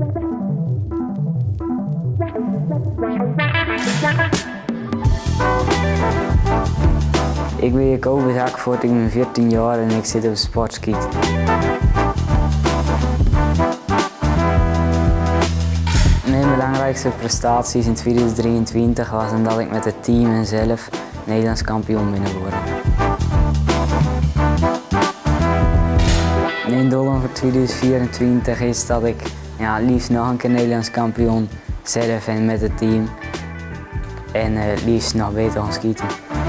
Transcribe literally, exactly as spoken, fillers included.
Ik ben Kobe Zakvoort, ik ben veertien jaar en ik zit op sportskiet. Mijn belangrijkste prestaties in tweeduizend drieëntwintig was omdat ik met het team en zelf Nederlands kampioen ben geworden. Mijn doel voor tweeduizend vierentwintig is dat ik ja, liefst nog een keer Nederlands kampioen zelf en met het team. En uh, liefst nog beter gaan schieten.